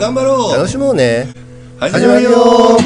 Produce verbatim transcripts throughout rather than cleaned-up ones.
頑張ろう。 楽しもうね。 始まるよ。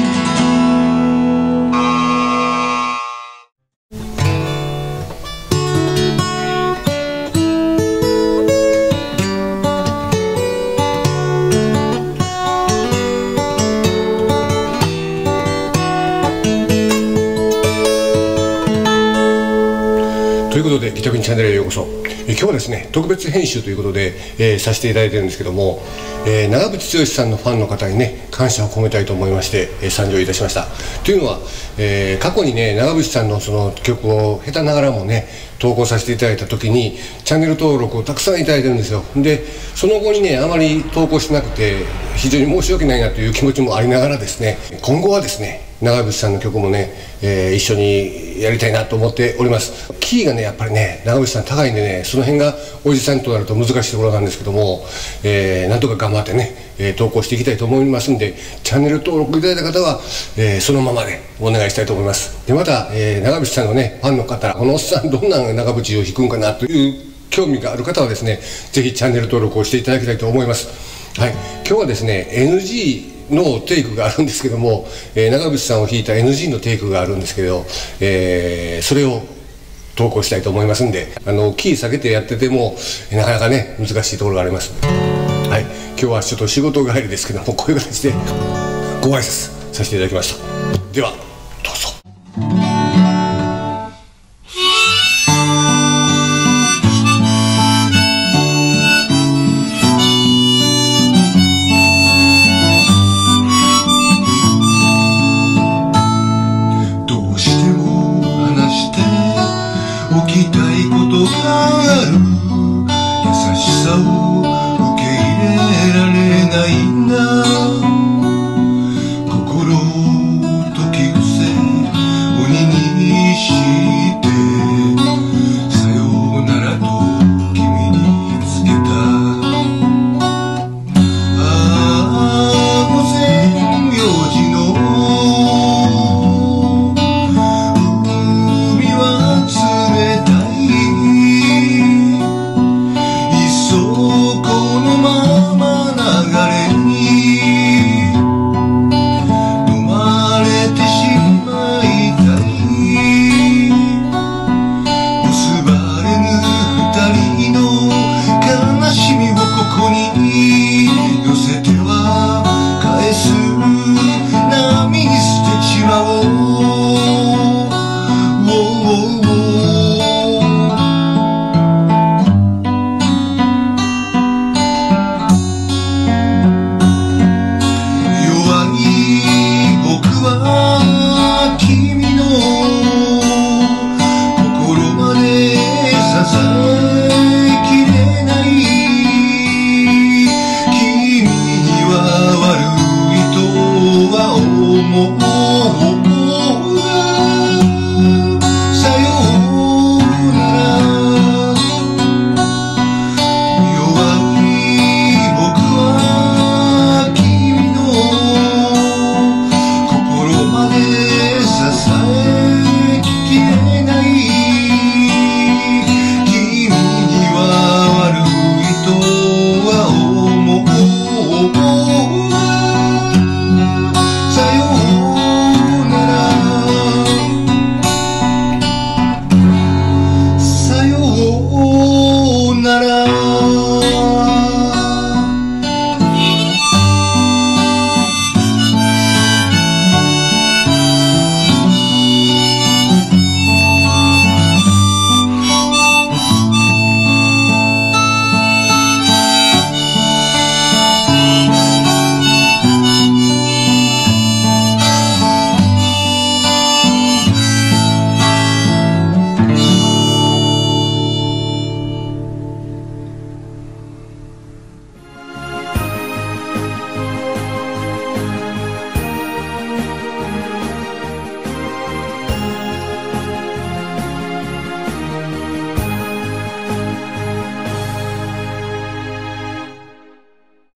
ということで、ギタクニチャンネルへようこそ。え今日はですね、特別編集ということで、えー、させていただいてるんですけども、えー、長渕剛さんのファンの方にね、感謝を込めたいと思いまして、えー、参上いたしました。というのは、えー、過去にね、長渕さんのその曲を下手ながらもね、投稿させていただいた時にチャンネル登録をたくさんいただいてるんですよ。でその後にね、あまり投稿しなくて非常に申し訳ないなという気持ちもありながらですね、今後はですね、長渕さんの曲もね、えー、一緒にやりたいなと思っております。キーがね、やっぱりね、長渕さん高いんでね、その辺がおじさんとなると難しいところなんですけども、えー、なんとか頑張ってね、えー、投稿していきたいと思いますんで、チャンネル登録いただいた方は、えー、そのままでお願いしたいと思います。でまた、えー、長渕さんのね、ファンの方、このおっさんどんな長渕を弾くんかなという興味がある方はですね、ぜひチャンネル登録をしていただきたいと思います。はい、今日はですね エヌジー のテイクがあるんですけども、えー、長渕さんを弾いた エヌジー のテイクがあるんですけど、えー、それを投稿したいと思いますんで、あのキー下げてやっててもなかなかね、難しいところがありますので、はい、今日はちょっと仕事帰りですけども、こういう形でご挨拶させていただきました。ではどうぞ。